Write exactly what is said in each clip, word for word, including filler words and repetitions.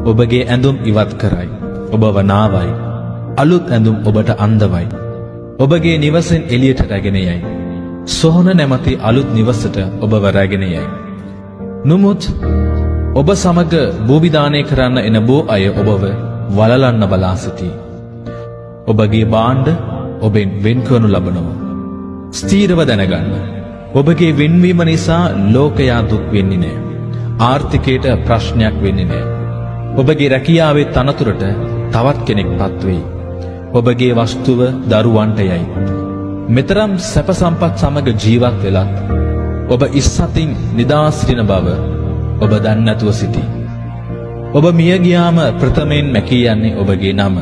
ඔබගේ ඇඳුම් ඉවත් කරයි. ඔබව නාවයි. අලුත් ඇඳුම් ඔබට අන්දවයි. ඔබගේ නිවසෙන් එළියට රැගෙන යයි. සොහොන නැමැති අලුත් නිවසට ඔබව රැගෙන යයි. නමුත් ඔබ සමග භූමිදානය කරන්න එන බෝ අය ඔබව වලලන්න බලා සිටී. ඔබගේ භාණ්ඩ ඔබෙන් වෙන් කරනු ලබනවා. ස්ථීරව දැනගන්න. ඔබගේ වෙන්වීම නිසා ලෝකයා දුක් වෙන්නේ නැහැ. ආර්ථිකයට ප්‍රශ්නයක් වෙන්නේ නැහැ. ඔබගේ රැකියාවේ තනතුරට තවත් කෙනෙක්පත් වෙයි. ඔබගේ වස්තුව දරුවන්ට යයි. මෙතරම් සැප සම්පත් සමග ජීවත් වෙලත් ඔබ ඉස්සතින් නිදහස් සිටින බව ඔබ දන්නේ නැතුව සිටී. ඔබ මිය ගියාම ප්‍රථමයෙන් මැකී යන්නේ ඔබගේ නම.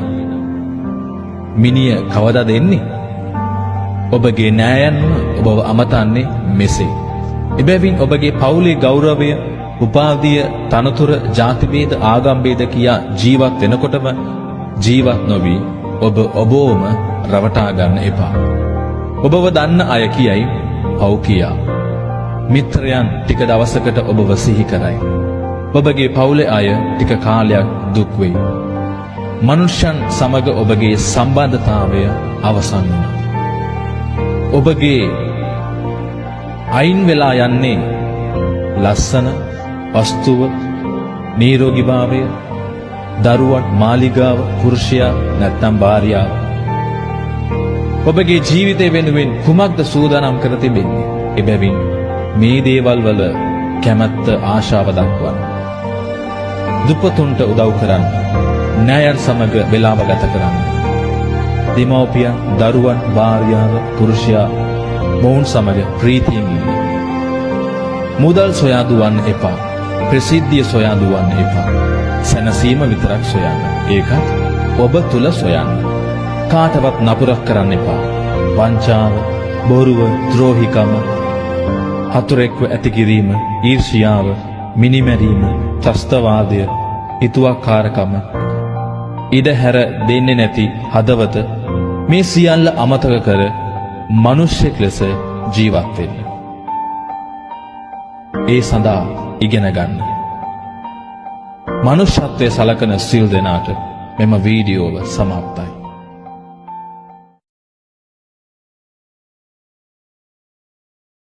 මිනිය කවදා දෙන්නේ? ඔබගේ නෑයන්ව ඔබව අමතන්නේ මෙසේ. එබැවින් ඔබගේ පවුලේ ගෞරවය, උපාධිය, තනතුර, ජාති භේද, ආගම් භේද කියා ජීවත් වෙනකොටම ජීවත් නොවි ඔබ ඔබවම රවටා ගන්න එපා. ඔබව දන්න අය කියයි පව් කියා. මිත්‍රයන් ටික දවසකට ඔබව සිහි කරයි. ඔබගේ පවුලේ අය ටික කාලයක් දුක් වෙයි. මනුෂ්‍යයන් සමග ඔබගේ සම්බන්ධතාවය අවසන් වුණා. ඔබගේ අයින් වෙලා යන්නේ ලස්සන වස්තුව, නිරෝගීභාවය, දරුවන්, මාලිගාව, පුරුෂයා නැත්නම් භාර්යාව. ඔබගේ ජීවිතය වෙනුවෙන් කුමක්ද සූදානම් කර තිබෙන්නේ? එබැවින් මේ දේවල් වල කැමැත්ත, ආශාව දක්වන්න. දුප්පතුන්ට උදව් කරන්න. න්යායන් සමග වේලාව ගත කරන්න. දෙමව්පියන්, දරුවන්, භාර්යාව, පුරුෂයා මොවුන් සමග ප්‍රීතියෙන් ඉන්න. මුදල් සොයා දුවන්න එපා. ප්‍රසිද්ධිය සොයා දුවන්න එපා. සැනසීම විතරක් සොයන්න. ඒකත් ඔබ තුල සොයන්න. කාටවත් නපුරක් කරන්න එපා. වංචාව, බොරුව, ද්‍රෝහිකම, හතුරෙක්ව ඇතිකිරීම, ඊර්ෂ්‍යාව, මිනිමැරීම, ත්‍රස්තවාදය, හිතුවක්කාරකම, ඉඩහැර දෙන්නේ නැති හදවත, මේ සියල්ල අමතක කර මිනිසෙක් ලෙස ජීවත් වෙන්න. ඒ සඳහා ඉගෙන ගන්න. මනුෂ්‍යත්වයේ සලකන සිල් දෙනාට මෙම වීඩියෝව සමාප්තයි.